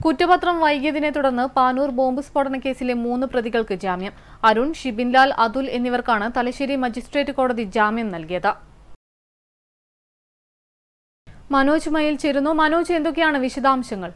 കുറ്റപത്രം വൈകിയതിനെ തുടർന്ന് പാനൂർ ബോംബ് സ്ഫോടന കേസിലെ 3 പ്രതികൾക്ക് ജാമ്യം. അരുൺ, ഷിബിൻലാൽ, അതുൽ എന്നിവർക്കാണ് തലശ്ശേരി മജിസ്ട്രേറ്റ് കോടതി ജാമ്യം നൽകിയത്. മനോജ് മയിൽ ചേരുന്നു. മനോജ്, എന്തൊക്കെയാണ് വിശദാംശങ്ങൾ?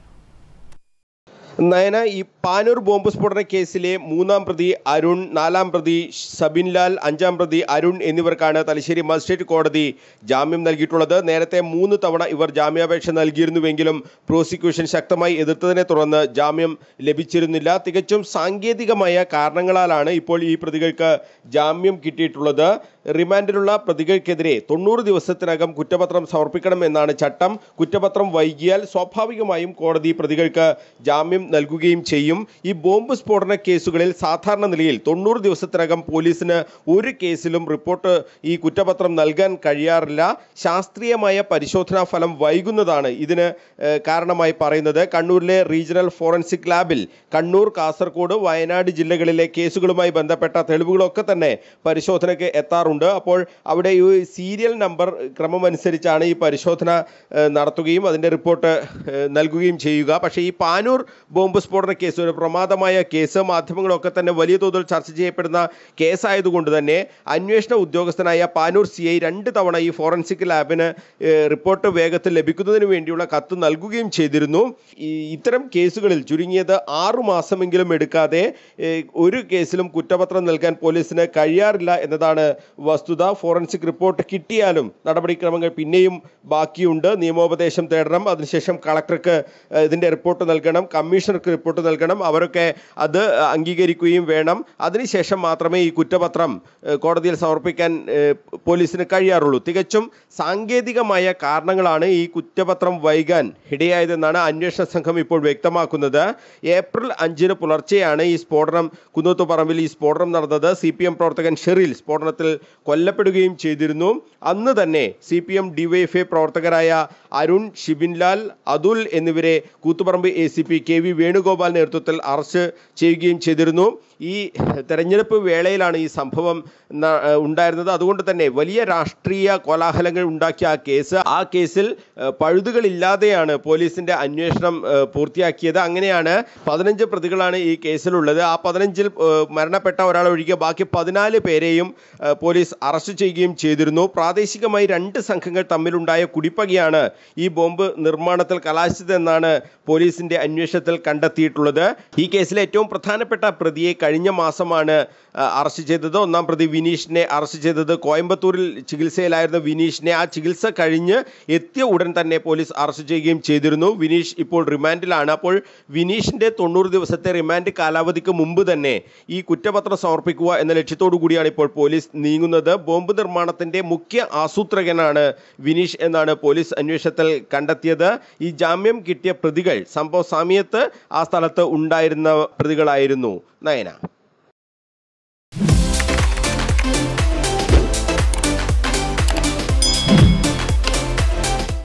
നയന, ഈ പാനൂർ ബോംബ് സ്ഫോടന കേസിലെ 3-ാം പ്രതി അരുൺ, 4-ാം പ്രതി ഷബിൻലാൽ, 5-ാം പ്രതി അരുൺ എന്നിവർക്കാണ് തലശ്ശേരി മജിസ്ട്രേറ്റ് കോടതി ജാമ്യം നൽകിയിട്ടുള്ളത്. നേരത്തെ 3 തവണ ഇവർ ജാമ്യാപേക്ഷ നൽകിയിരുന്നുവെങ്കിലും പ്രോസിക്യൂഷൻ ശക്തമായി എതിർത്തതിനെ തുടർന്ന് ജാമ്യം ലഭിച്ചിരുന്നില്ല. തികച്ചും സാങ്കേതികമായ കാരണങ്ങളാലാണ് ഇപ്പോൾ ഈ പ്രതികൾക്ക് ജാമ്യം കിട്ടിയിട്ടുള്ളത്. റിമാൻഡിലുള്ള പ്രതികൾക്കെതിരെ 90 ദിവസത്തിനകം കുറ്റപത്രം സമർപ്പിക്കണമെന്നാണ് ചട്ടം. കുറ്റപത്രം വൈകിയാൽ സ്വാഭാവികമായും കോടതി പ്രതികൾക്ക് ജാമ്യം നൽകുകയും ചെയ്യും. ഈ ബോംബ് സ്ഫോടന കേസുകളിൽ സാധാരണ നിലയിൽ 90 ദിവസത്തിനകം പോലീസിന് ഒരു കേസിലും റിപ്പോർട്ട് ഈ കുറ്റപത്രം നൽകാൻ കഴിയാറില്ല. ശാസ്ത്രീയമായ പരിശോധനാ ഫലം വൈകുന്നതാണ് ഇതിന് കാരണമായി പറയുന്നത്. കണ്ണൂരിലെ റീജിയണൽ ഫോറൻസിക് ലാബിൽ കണ്ണൂർ, കാസർഗോഡ്, വയനാട് ജില്ലകളിലെ കേസുകളുമായി ബന്ധപ്പെട്ട തെളിവുകളൊക്കെ തന്നെ പരിശോധനയ്ക്ക് എത്താറുണ്ട്. അപ്പോൾ അവിടെ ഈ സീരിയൽ നമ്പർ ക്രമമനുസരിച്ചാണ് ഈ പരിശോധന നടത്തുകയും അതിൻ്റെ റിപ്പോർട്ട് നൽകുകയും ചെയ്യുക. പക്ഷേ ഈ പാനൂർ ബോംബ് സ്ഫോടന കേസ് ഒരു പ്രമാദമായ കേസ്, മാധ്യമങ്ങളൊക്കെ തന്നെ വലിയ തോതിൽ ചർച്ച ചെയ്യപ്പെടുന്ന കേസായതുകൊണ്ട് തന്നെ അന്വേഷണ ഉദ്യോഗസ്ഥനായ പാനൂർ CI 2 തവണ ഈ ഫോറൻസിക് ലാബിന് റിപ്പോർട്ട് വേഗത്തിൽ ലഭിക്കുന്നതിന് വേണ്ടിയുള്ള കത്ത് നൽകുകയും ചെയ്തിരുന്നു. ഇത്തരം കേസുകളിൽ ചുരുങ്ങിയത് 6 മാസമെങ്കിലും എടുക്കാതെ ഒരു കേസിലും കുറ്റപത്രം നൽകാൻ പോലീസിന് കഴിയാറില്ല എന്നതാണ് വസ്തുത. ഫോറൻസിക് റിപ്പോർട്ട് കിട്ടിയാലും നടപടിക്രമങ്ങൾ പിന്നെയും ബാക്കിയുണ്ട്. നിയമോപദേശം തേടണം, അതിനുശേഷം കളക്ടർക്ക് ഇതിൻ്റെ റിപ്പോർട്ട് നൽകണം, കമ്മീഷണർക്ക് റിപ്പോർട്ട് നൽകണം. അവരൊക്കെ അത് അംഗീകരിക്കുകയും വേണം. അതിനുശേഷം മാത്രമേ ഈ കുറ്റപത്രം കോടതിയിൽ സമർപ്പിക്കാൻ പോലീസിന് കഴിയാറുള്ളൂ. തികച്ചും സാങ്കേതികമായ കാരണങ്ങളാണ് ഈ കുറ്റപത്രം വൈകാൻ ഇടയായതെന്നാണ് അന്വേഷണ സംഘം ഇപ്പോൾ വ്യക്തമാക്കുന്നത്. ഏപ്രിൽ 5-ന് പുലർച്ചെയാണ് ഈ സ്ഫോടനം, കുന്നോത്തുപറമ്പിൽ ഈ സ്ഫോടനം നടന്നത്. CPM പ്രവർത്തകൻ ഷെറിൽ സ്ഫോടനത്തിൽ കൊല്ലപ്പെടുകയും ചെയ്തിരുന്നു. അന്ന് തന്നെ CPM DYFI പ്രവർത്തകരായ അരുൺ, ഷിബിൻലാൽ, അതുൽ എന്നിവരെ കൂത്തുപറമ്പ് ACP KV വേണുഗോപാൽ നേതൃത്വത്തിൽ അറസ്റ്റ് ചെയ്യുകയും ചെയ്തിരുന്നു. ഈ തെരഞ്ഞെടുപ്പ് വേളയിലാണ് ഈ സംഭവം ഉണ്ടായിരുന്നത്. അതുകൊണ്ട് തന്നെ വലിയ രാഷ്ട്രീയ കോലാഹലങ്ങൾ ഉണ്ടാക്കിയ ആ കേസിൽ പഴുതുകളില്ലാതെയാണ് പോലീസിന്റെ അന്വേഷണം പൂർത്തിയാക്കിയത്. അങ്ങനെയാണ് 15 പ്രതികളാണ് ഈ കേസിലുള്ളത്. ആ 15-ൽ മരണപ്പെട്ട ഒരാളൊഴികെ ബാക്കി 14 പേരെയും പോലീസ് അറസ്റ്റ് ചെയ്യുകയും ചെയ്തിരുന്നു. പ്രാദേശികമായി 2 സംഘങ്ങൾ തമ്മിലുണ്ടായ കുടിപ്പകയാണ് ഈ ബോംബ് നിർമ്മാണത്തിൽ കലാശിച്ചതെന്നാണ് പോലീസിന്റെ അന്വേഷണത്തിൽ കണ്ടെത്തിയിട്ടുള്ളത്. ഈ കേസിലെ ഏറ്റവും പ്രധാനപ്പെട്ട പ്രതിയെ കഴിഞ്ഞ മാസമാണ് അറസ്റ്റ് ചെയ്തത്. 1-ാം പ്രതി വിനീഷിനെ അറസ്റ്റ് ചെയ്തത്. കോയമ്പത്തൂരിൽ ചികിത്സയിലായിരുന്ന വിനീഷിനെ ആ ചികിത്സ കഴിഞ്ഞ് എത്തിയ ഉടൻ തന്നെ പോലീസ് അറസ്റ്റ് ചെയ്യുകയും ചെയ്തിരുന്നു. വിനീഷ് ഇപ്പോൾ റിമാൻഡിലാണ്. അപ്പോൾ വിനീഷിന്റെ 90 ദിവസത്തെ റിമാൻഡ് കാലാവധിക്ക് മുമ്പ് തന്നെ ഈ കുറ്റപത്രം സമർപ്പിക്കുക എന്ന ലക്ഷ്യത്തോടു കൂടിയാണ് ഇപ്പോൾ പോലീസ് നീങ്ങുന്നത്. ബോംബ് നിർമ്മാണത്തിന്റെ മുഖ്യ ആസൂത്രകനാണ് വിനീഷ് എന്നാണ് പോലീസ് അന്വേഷണത്തിൽ കണ്ടെത്തിയത്. ഈ ജാമ്യം കിട്ടിയ പ്രതികൾ സംഭവ സമയത്ത് ആ സ്ഥലത്ത് ഉണ്ടായിരുന്ന പ്രതികളായിരുന്നു. നയന.